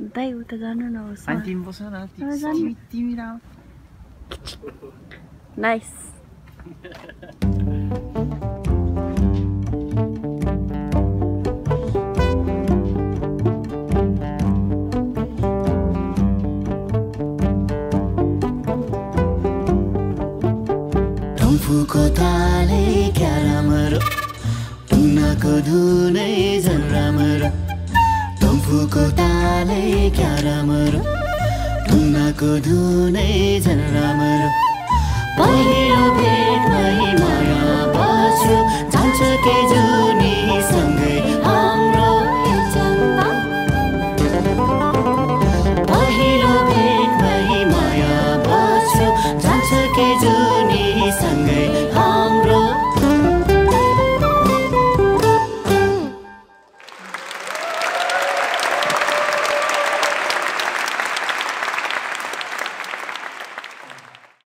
दाइ उता जानु न होस् अनि तिमी बस न तिमी राउ नाइस डम्फुको तालै क्या राम्रो टुङ्नाको धुनै झन् राम्रो डम्फुको तालै क्या राम्रो टुङ्नाको धुनै झन् राम्रो पहिलो भेटमै माया बस्यो जान्छ के जुनी सँगै